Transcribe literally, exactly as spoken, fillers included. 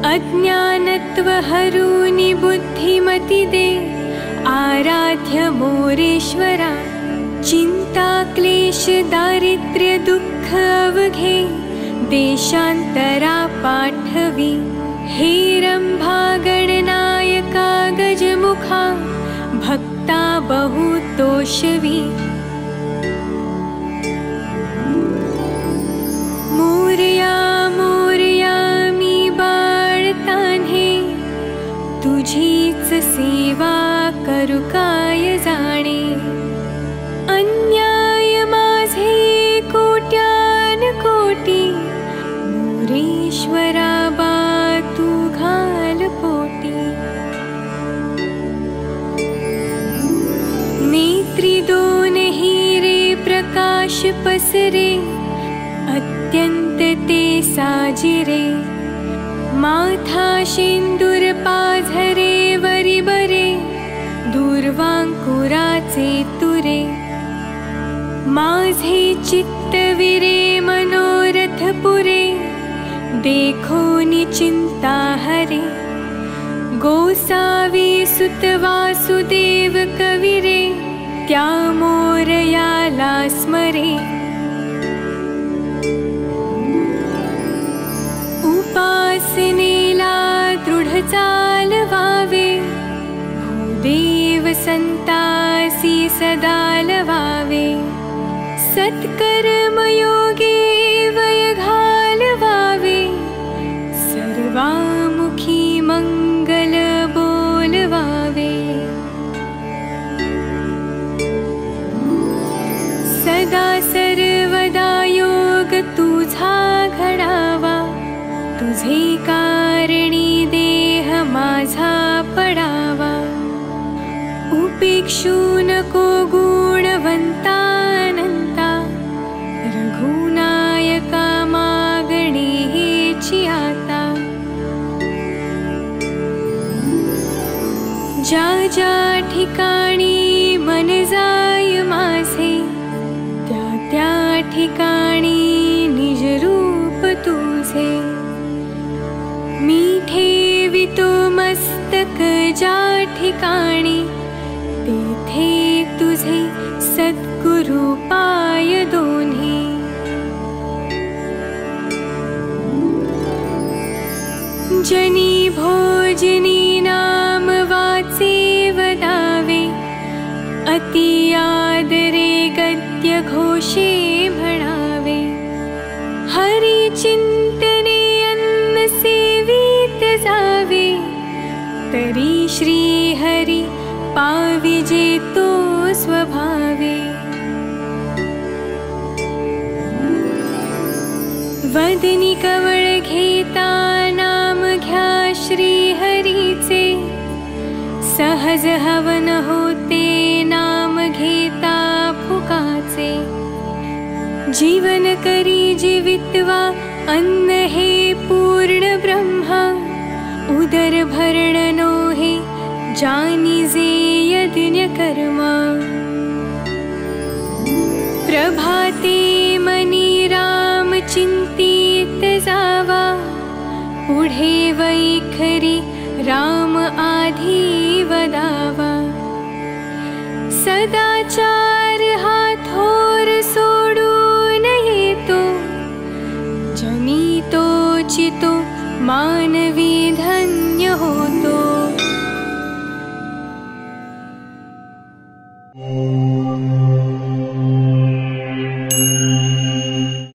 अज्ञानत्व हरूनि बुद्धिमति दे आराध्य मोरेश्वरा। चिंता क्लेश दारिद्र्य दुःख अवघे देशांतरा पाठवी। हे रंभा गणनायका गजमुखा भक्ता बहुतोषवी। मोरया मोरया मी बाळतान्हे तुझीच सेवा करू काय जाणे। अन्याय माझे कोट्यान कोटी मोरेश्वरा बा तू घाल पोटी। नेत्री दोन हिरे प्रकाश पसरे अत्यंत ते साजिरे। माथा शेंदूर पाझरे वरी बरे दूर्वांकुराचे तुरे। माझे चित्तविरे मनोरथ पुरे देखो निचिंता हरे। गोसावी सुत वासुदेव कविरे त्या मोरयाला स्मरे। उपासनेला दृढ चालवावे भूदेव संतासी सदा लवावे। सत्कर्म योगे वय घालवावे सर्वामुखी मंगल बोलवावे। सदा सर्वदा योग तुझा घडावा तुझे कारणी देह माझा पडावा। उपेक्षू नको गुणवंतानंता रघुनायका मागणे हेची आता। ज्या ज्या ठिकाणी मन जाय माझे त्या त्या ठिकाणी निज रूप तुझे। मी ठेवितो मस्तक ज्या ठिकाणी तेथे तुझे सद्गुरु पाय दोन्ही। जनी भोजनी नाम वाचे वदावे अति आदरे गद्य घोषे म्हणावे। हरी चिंतने अन्न सेवित जावे तरी श्री हरी पाविजे तो स्वभावे। वदनी कवळ घेता नाम घ्या श्री हरीचे। सहज हवन होते नाम घेता फुकाचे। जीवन करी जीवित्वा अन्न हे पूर्ण ब्रह्मा। उदर भरण नो हे जानिजे यज्ञ कर्मा। प्रभाते मनी राम चिंतित जावा पुढे वैखरी राम आधी वदावा। सदाचार हा थोर सोडून येतो जनी तोचितो मानवी धन्य होतो।